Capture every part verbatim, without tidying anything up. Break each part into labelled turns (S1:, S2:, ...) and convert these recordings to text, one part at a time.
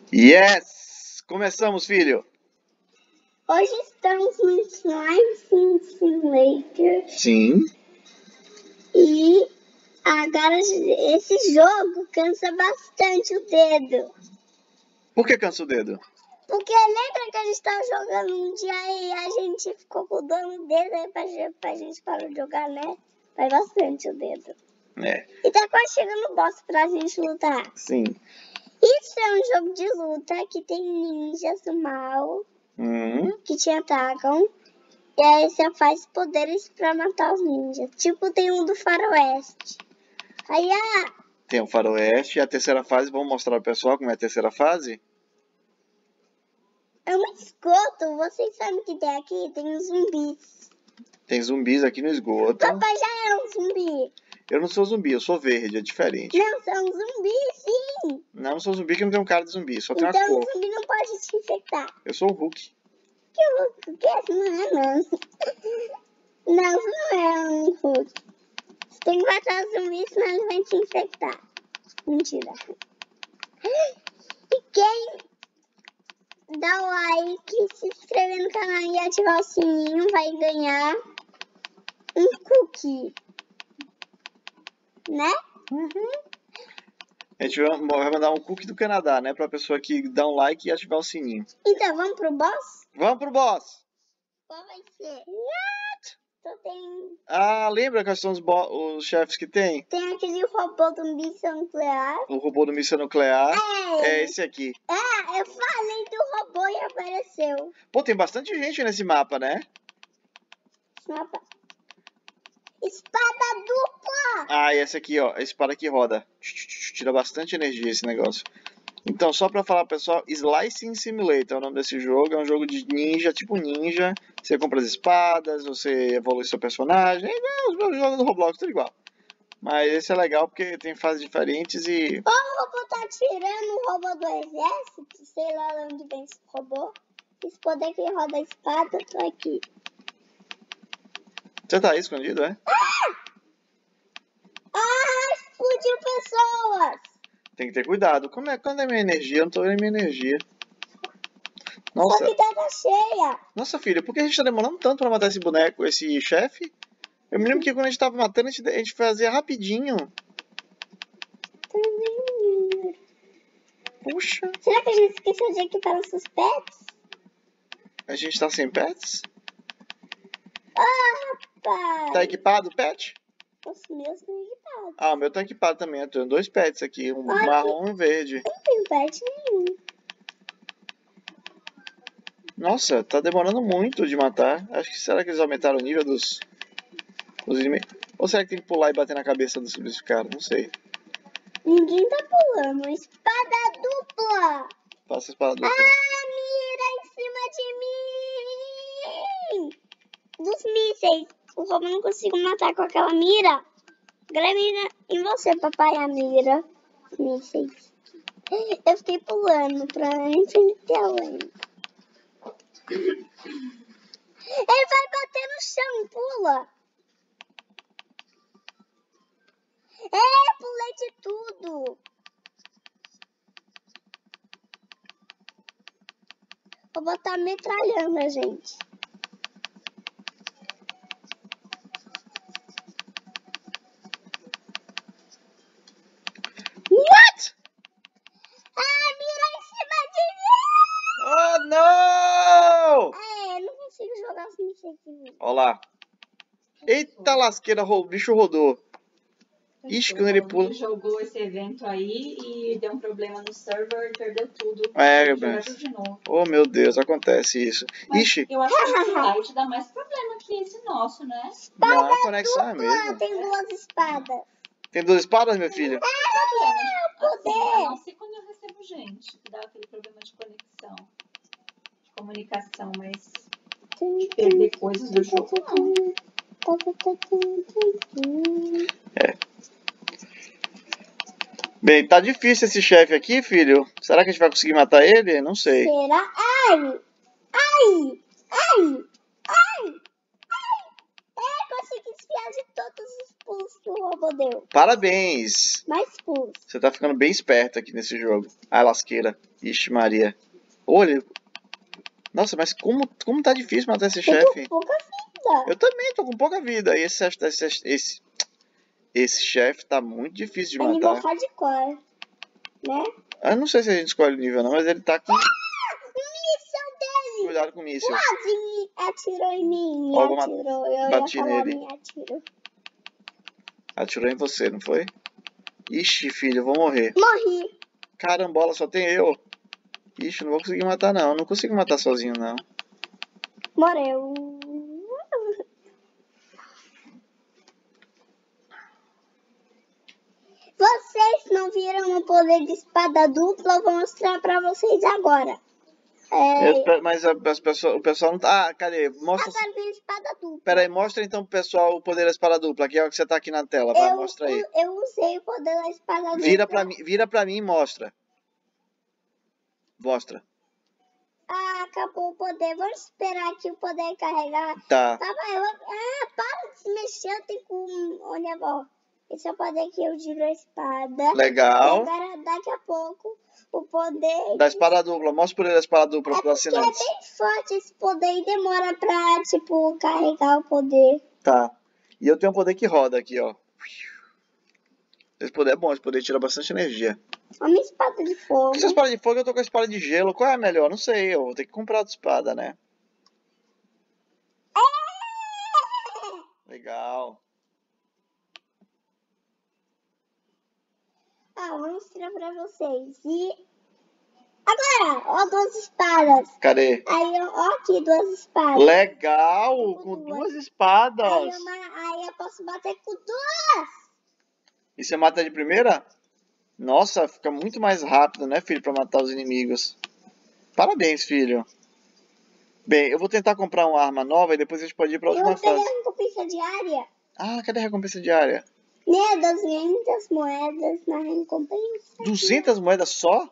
S1: Yes! Começamos, filho.
S2: Hoje estamos no Slime Simulator.
S1: Sim.
S2: E agora esse jogo cansa bastante o dedo.
S1: Por que cansa o dedo?
S2: Porque lembra que a gente estava jogando um dia e a gente ficou com dor no dedo, aí pra, pra gente parar de jogar, né? Vai bastante o dedo.
S1: É.
S2: E tá quase chegando o boss pra gente lutar.
S1: Sim.
S2: Isso é um jogo de luta que tem ninjas do mal
S1: Hum.
S2: que te atacam. E aí você faz poderes pra matar os ninjas. Tipo, tem um do faroeste. Aí a...
S1: Tem o faroeste e a terceira fase. Vamos mostrar pro pessoal como é a terceira fase?
S2: É um esgoto. Vocês sabem o que tem aqui? Tem os zumbis.
S1: Tem zumbis aqui no esgoto.
S2: Papai já é um zumbi.
S1: Eu não sou zumbi, eu sou verde, é diferente.
S2: Não, são zumbis, sim.
S1: Não, eu sou zumbi que não tem um cara de zumbi, só tem
S2: então,
S1: uma cor.
S2: Então o zumbi não pode te infectar.
S1: Eu sou o Hulk.
S2: Que Hulk? Que não é, não. Não, você não é um Hulk. Você tem que matar os zumbis, senão ele vai te infectar. Mentira. E quem dá o like, se inscrever no canal e ativar o sininho vai ganhar um cookie. Né?
S1: Uhum. A gente vai mandar um cookie do Canadá, né? Pra pessoa que dá um like e ativar o sininho.
S2: Então, vamos pro boss?
S1: Vamos pro boss!
S2: Qual vai ser? What? Então tem...
S1: Ah, lembra quais são os, os chefes que tem?
S2: Tem aquele robô do míssil nuclear.
S1: O robô do míssil nuclear.
S2: É.
S1: É esse aqui.
S2: É, eu falei do robô e apareceu.
S1: Pô, tem bastante gente nesse mapa, né?
S2: Mapa. Espada dupla!
S1: Ah, e essa aqui, ó. A espada que roda. Tira bastante energia esse negócio. Então, só pra falar, pessoal, Slicing Simulator é o nome desse jogo. É um jogo de ninja, tipo ninja. Você compra as espadas, você evolui seu personagem. É os meus jogos do Roblox, tudo igual. Mas esse é legal porque tem fases diferentes e...
S2: Ó, o robô tá tirando o robô do exército. Sei lá onde vem esse robô. Esse poder que roda a espada, eu tô aqui.
S1: Você tá aí escondido, é?
S2: Ah! Ah, explodiu pessoas!
S1: Tem que ter cuidado. Como é, quando é minha energia? Eu não tô vendo minha energia. Nossa.
S2: Sua vida tá cheia.
S1: Nossa, filha, por que a gente tá demorando tanto pra matar esse boneco, esse chefe? Eu me lembro que quando a gente tava matando, a gente, a gente fazia rapidinho. Puxa.
S2: Será que a gente esqueceu de equipar nossos pets?
S1: A gente tá sem pets?
S2: Ah, rapaz.
S1: Tá equipado o pet?
S2: Os meus estão equipados.
S1: Ah, o meu tá equipado também. Eu tenho dois pets aqui, um
S2: Ai,
S1: marrom e um verde.
S2: Eu não tenho pet nenhum.
S1: Nossa, tá demorando muito de matar. Acho que será que eles aumentaram o nível dos, dos inimigos? Ou será que tem que pular e bater na cabeça dos subsidiários? Não sei.
S2: Ninguém tá pulando. Espada dupla.
S1: Passa a espada dupla.
S2: Ah, mira em cima de mim. Dos mísseis. O robô não consigo matar com aquela mira. Agora mira em você, papai, a mira. Os mísseis. Eu fiquei pulando pra enfrentar ele. Ele vai bater no chão, pula. É, pulei de tudo. Vou botar metralhando a gente.
S1: What?
S2: Ah, mira em cima de mim!
S1: Oh, não!
S2: É, não consigo jogar os mísseis de mim.
S1: Olha lá. Eita lasqueira, o bicho rodou. Ixi, quando ele pula...
S3: Ele jogou esse evento aí e deu um problema no server e perdeu tudo.
S1: É,
S3: jogar tudo de novo.
S1: Oh, meu Deus, acontece isso.
S3: Mas
S1: Ixi.
S3: Eu acho que esse site dá mais problema que esse nosso, né?
S2: Espada
S1: Não, a conexão
S2: dupla,
S1: é mesmo.
S2: tem duas espadas.
S1: Tem duas espadas, meu filho?
S2: Ah,
S3: Assim, a
S2: poder.
S3: não ser quando eu recebo gente, que dá aquele problema de conexão, de comunicação, mas de perder coisas do jogo, não.
S1: É. Bem, tá difícil esse chefe aqui, filho. Será que a gente vai conseguir matar ele? Não sei.
S2: Será? Ai! Ai! Ai! Ai! Ai! É, consegui desviar de todos os pulos que o robô deu.
S1: Parabéns!
S2: Mais pus.
S1: Você tá ficando bem esperto aqui nesse jogo. Ai, lasqueira. Ixi, Maria. Olha. Nossa, mas como, como tá difícil matar esse
S2: Eu
S1: chefe.
S2: tô com pouca vida.
S1: Eu também tô com pouca vida. E esse, esse, esse, esse chefe tá muito difícil de
S2: É nível
S1: matar.
S2: hardcore, né?
S1: Eu não sei se a gente escolhe o nível não, mas ele tá com...
S2: Ah, o míssil dele.
S1: Cuidado com o míssil.
S2: Quase me atirou em mim. Me
S1: Ó, vou
S2: atirou. Eu
S1: bati
S2: ia falar
S1: nele.
S2: me atirou.
S1: Atirou em você, não foi? Ixi, filho, eu vou morrer.
S2: Morri.
S1: Carambola, só tem eu. Ixi, não vou conseguir matar não. Eu não consigo matar sozinho, não.
S2: Morreu. Vocês não viram o poder de espada dupla? Eu vou mostrar pra vocês agora. É,
S1: Eu- mas a- as pessoas, o pessoal não tá... Ah, cadê? Mostra...
S2: agora vem a espada dupla.
S1: Pera aí, mostra então pro pessoal o poder da espada dupla, que é o que você tá aqui na tela. Vai,
S2: eu,
S1: mostra aí.
S2: eu usei o poder da espada dupla.
S1: Vira pra mim, vira pra mim e mostra. Mostra.
S2: Ah, acabou o poder. Vamos esperar aqui o poder carregar.
S1: Tá.
S2: Tá, vai. Eu... Ah, para de se mexer. Eu tenho com... Olha, ó. Esse é o poder que eu giro a espada.
S1: Legal.
S2: E agora, daqui a pouco, o poder...
S1: Da espada dupla. Mostra o poder da espada dupla
S2: É
S1: pros
S2: porque é
S1: assinantes.
S2: bem forte esse poder e demora pra, tipo, carregar o poder.
S1: Tá. E eu tenho um poder que roda aqui, ó. Esse poder é bom, esse poder tira bastante energia.
S2: Olha minha espada de fogo.
S1: Essa espada de fogo eu tô com a espada de gelo. Qual é a melhor? Não sei, eu vou ter que comprar outra espada, né? Legal.
S2: Ah, vou mostrar pra vocês. E agora, ó, duas espadas.
S1: Cadê?
S2: Aí, ó, ó aqui, duas espadas.
S1: Legal! Com duas
S2: Aí,
S1: espadas.
S2: uma, aí eu posso bater com duas.
S1: E você mata de primeira? Nossa, fica muito mais rápido, né, filho, pra matar os inimigos. Parabéns, filho. Bem, eu vou tentar comprar uma arma nova e depois a gente pode ir pra
S2: Eu
S1: última
S2: peguei
S1: fase.
S2: a recompensa diária.
S1: Ah, cadê a recompensa diária?
S2: Né, duzentas moedas na recompensa.
S1: duzentas moedas só?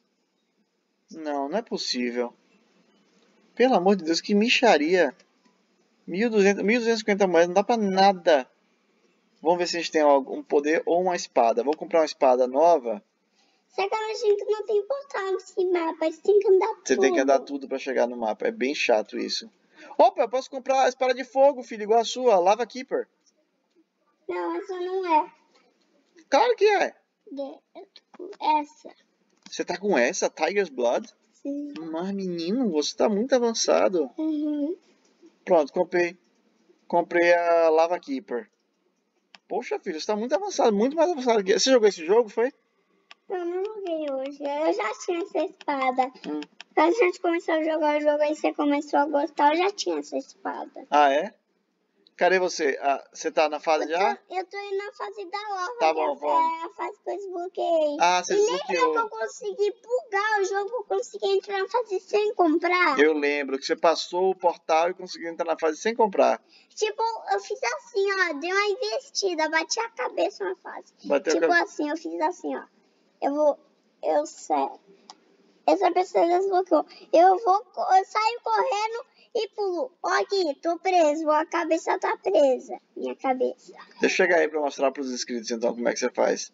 S1: Não, não é possível. Pelo amor de Deus, que mixaria. mil e duzentas, mil duzentas e cinquenta moedas, não dá pra nada. Vamos ver se a gente tem algum poder ou uma espada. Vou comprar uma espada nova.
S2: Só que a gente não tem portal nesse mapa, a gente tem que andar
S1: Você
S2: tudo.
S1: tem que andar tudo pra chegar no mapa. É bem chato isso. Opa, eu posso comprar a espada de fogo, filho, igual a sua. Lava Keeper.
S2: Não, essa não é.
S1: Claro que é.
S2: De- eu tô com essa.
S1: Você tá com essa, Tiger's Blood?
S2: Sim.
S1: Mas, menino, você tá muito avançado.
S2: Uhum.
S1: Pronto, comprei. Comprei a Lava Keeper. Poxa, filho, você tá muito avançado. Muito mais avançado que... Você jogou esse jogo, foi?
S2: Eu não joguei hoje. Eu já tinha essa espada.
S1: Hum.
S2: Quando a gente começou a jogar o jogo e você começou a gostar, eu já tinha essa espada.
S1: Ah, é? Cadê você? Ah, você tá na fase
S2: Eu
S1: já?
S2: tô, eu tô indo na fase da lava.
S1: Tá
S2: que é
S1: bom,
S2: a-
S1: vamos.
S2: É a fase que eu desbloqueei.
S1: Ah, você
S2: E lembra
S1: desbloqueou.
S2: que eu consegui bugar o jogo, eu consegui entrar na fase sem comprar?
S1: Eu lembro que você passou o portal e conseguiu entrar na fase sem comprar.
S2: Tipo, eu fiz assim, ó, dei uma investida, bati a cabeça na fase.
S1: Bateu a
S2: Tipo
S1: cabeça.
S2: assim, eu fiz assim, ó. Eu vou, eu sei. Essa pessoa desbloqueou. Eu vou, co- eu saio correndo e pulo. Ó aqui, tô preso, a cabeça tá presa. Minha cabeça.
S1: Deixa eu chegar aí pra mostrar pros inscritos então como é que você faz.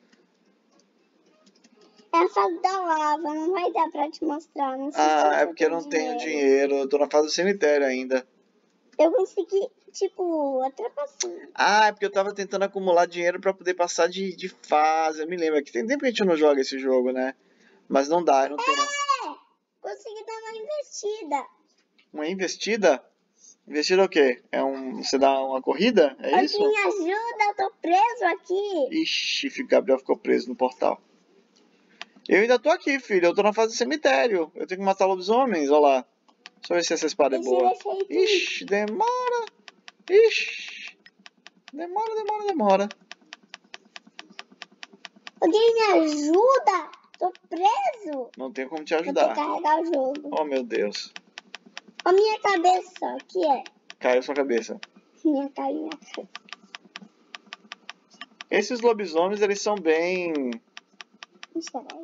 S2: É a fase da lava, não vai dar pra te mostrar. Não sei se
S1: Ah,
S2: você
S1: é porque eu
S2: tem
S1: não tenho dinheiro. Eu tô na fase do cemitério ainda.
S2: Eu consegui, tipo, ultrapassar.
S1: Ah, é porque eu tava tentando acumular dinheiro pra poder passar de, de fase. Eu me lembro que tem tempo que a gente não joga esse jogo, né? Mas não dá, eu não tenho.
S2: É! Consegui dar uma investida.
S1: Uma investida? Investida o quê? É um. Você dá uma corrida? É
S2: Alguém
S1: isso?
S2: me ajuda, eu tô preso aqui.
S1: Ixi, o Gabriel ficou preso no portal. Eu ainda tô aqui, filho. Eu tô na fase do cemitério. Eu tenho que matar lobisomens, olha lá. Deixa eu ver se essa espada é
S2: Esse
S1: boa.
S2: defeito.
S1: Ixi, demora. Ixi. Demora, demora, demora.
S2: Alguém me ajuda? Tô preso.
S1: Não tenho como te
S2: Vou ter que
S1: ajudar.
S2: carregar o jogo.
S1: Oh, meu Deus.
S2: Ó minha cabeça, o que é?
S1: Caiu sua cabeça.
S2: Minha cara, minha cara.
S1: Esses lobisomens, eles são bem...
S2: Será?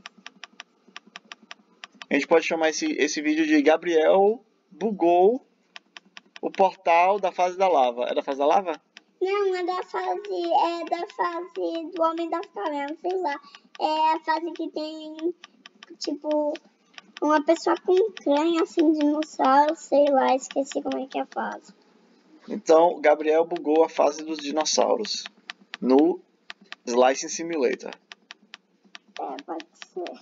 S1: A gente pode chamar esse, esse vídeo de Gabriel bugou o portal da fase da lava. É da fase da lava?
S2: Não, é da fase. É da fase do Homem das Cavernas, sei lá. É a fase que tem, tipo, uma pessoa com um crânio, assim, dinossauro, sei lá, esqueci como é que é a fase.
S1: Então, Gabriel bugou a fase dos dinossauros no Slicing Simulator.
S2: É, pode ser.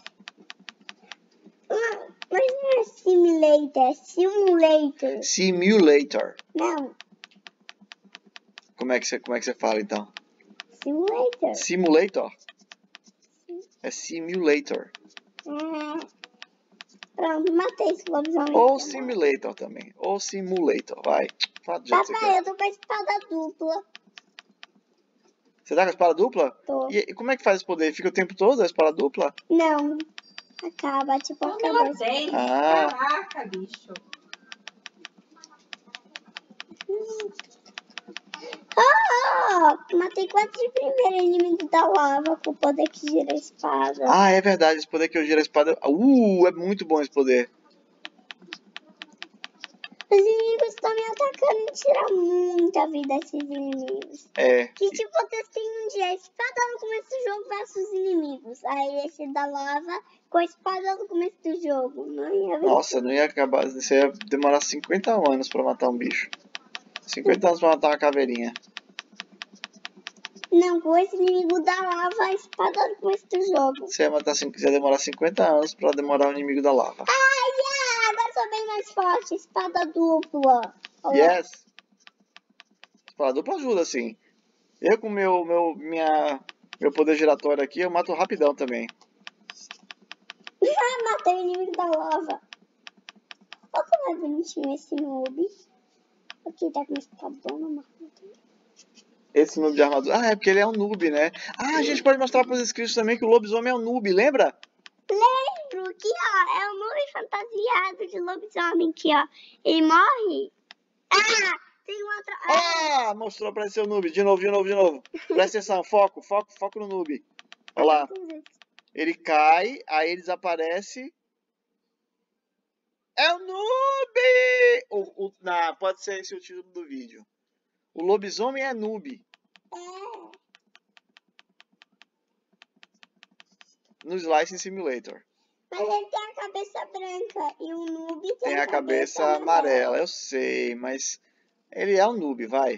S2: Ah, mas não é simulator, é simulator.
S1: Simulator.
S2: Não,
S1: Como é que você, como é que você fala, então?
S2: simulator.
S1: Simulator? É simulator.
S2: É. Pronto, matei esse lobisomem.
S1: Ou simulator também. Ou simulator, vai. Fala do jeito que você
S2: Papai,
S1: quer.
S2: eu tô com a espada dupla.
S1: Você tá com a espada dupla?
S2: Tô.
S1: E, e como é que faz esse poder? Fica o tempo todo a espada dupla?
S2: Não. Acaba, tipo,
S3: Quando
S2: acaba.
S3: ela vem,
S1: Ah.
S3: caraca, bicho.
S2: Oh, matei quase de primeiro inimigo da lava com o poder que gira a espada.
S1: Ah, é verdade. Esse poder que eu giro a espada... Uh, é muito bom esse poder.
S2: Os inimigos estão me atacando e tiram muita vida esses inimigos.
S1: É.
S2: Que tipo, eu testei um dia a espada no começo do jogo versus inimigos. Aí esse da lava com a espada no começo do jogo. Não ia ver.
S1: Nossa, não ia acabar... Você ia demorar cinquenta anos pra matar um bicho. cinquenta anos pra matar uma caveirinha.
S2: Não, com esse inimigo da lava, a espada no começo do jogo.
S1: Você ia, matar, você ia demorar cinquenta anos pra demorar o inimigo da lava.
S2: Ai, yeah, agora sou bem mais forte. Espada dupla. Olha.
S1: Yes! Espada dupla ajuda, sim. Eu com meu, meu, minha, meu poder giratório aqui, eu mato rapidão também.
S2: Ah, matei o inimigo da lava. Olha como é bonitinho esse noob. Aqui tá com uma espadona, mas não tem.
S1: Esse noob de armadura... Ah, é porque ele é um noob, né? Ah, a gente pode mostrar pros inscritos também que o lobisomem é um noob, lembra?
S2: Lembro que, ó, é um noob fantasiado de lobisomem aqui, ó. Ele morre. Ah, tem uma outra... Ah,
S1: Ah, mostrou pra ser o noob. De novo, de novo, de novo. Presta atenção, foco, foco, foco no noob. Olha lá. Ele cai, aí ele desaparece. É o noob! O, o, não, pode ser esse o título do vídeo. O lobisomem é noob.
S2: É.
S1: No Slicing Simulator.
S2: Mas ele tem a cabeça branca e o noob tem,
S1: Tem a cabeça amarela, eu sei, mas ele é um noob, vai.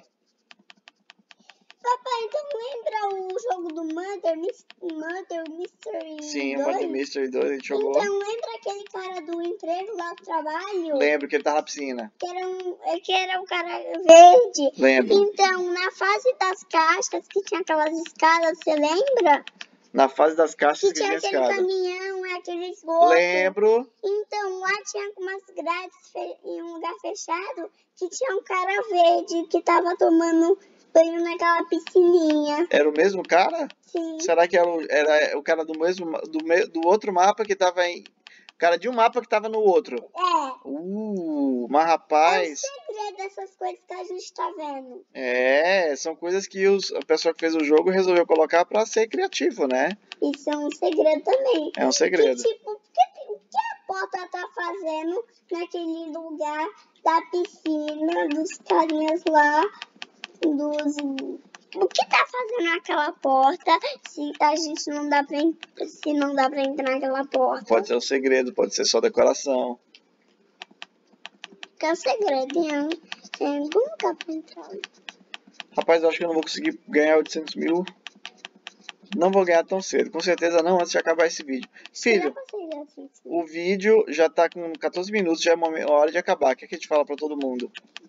S2: Papai, então lembra o jogo do Mother, Mis- Mother Mystery
S1: Sim, o
S2: dois?
S1: Murder Mystery dois a gente jogou.
S2: Então lembra aquele cara do emprego lá do trabalho?
S1: Lembro que ele tava na piscina.
S2: Que era um, é que era um cara verde.
S1: Lembro.
S2: Então, na fase das caixas, que tinha aquelas escadas, você lembra?
S1: Na fase das caixas
S2: Que
S1: que
S2: tinha
S1: tinha
S2: aquele
S1: escada.
S2: caminhão, aquele esgoto.
S1: Lembro.
S2: Então, lá tinha umas grades fe- em um lugar fechado, que tinha um cara verde que tava tomando banho naquela piscininha.
S1: Era o mesmo cara?
S2: Sim.
S1: Será que era o, era o cara do mesmo do, me- do outro mapa que tava em... O cara de um mapa que tava no outro.
S2: É.
S1: Uh, mas
S2: É o
S1: rapaz...
S2: segredo dessas coisas que a gente tá vendo.
S1: É, são coisas que os, a pessoa que fez o jogo resolveu colocar pra ser criativo, né?
S2: Isso é um segredo também.
S1: É um segredo.
S2: Que tipo, o que, o que a porta tá fazendo naquele lugar da piscina, dos carinhas lá, dos... O que tá fazendo aquela porta se a gente não dá pra, en- se não dá pra entrar naquela porta?
S1: Pode ser um segredo, pode ser só decoração.
S2: Que é o segredo, hein? É, como dá pra entrar?
S1: Rapaz, eu acho que eu não vou conseguir ganhar oitocentos mil. Não vou ganhar tão cedo. Com certeza não, antes de acabar esse vídeo. Filho,
S2: Já consegui assim, sim.
S1: o vídeo já tá com quatorze minutos, já é momen- hora de acabar. O que, é que a gente fala pra todo mundo?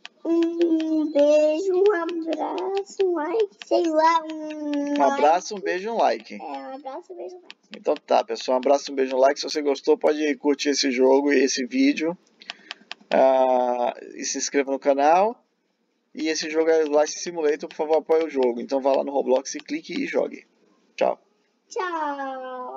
S2: Um beijo, um abraço, um like, sei lá, um
S1: Um abraço, um beijo e um like.
S2: É, um abraço, um beijo, um like.
S1: Então tá, pessoal. Um abraço, um beijo, um like. Se você gostou, pode curtir esse jogo e esse vídeo. Ah, e se inscreva no canal. E esse jogo é Slice Simulator, por favor, apoie o jogo. Então vá lá no Roblox e clique e jogue. Tchau.
S2: Tchau.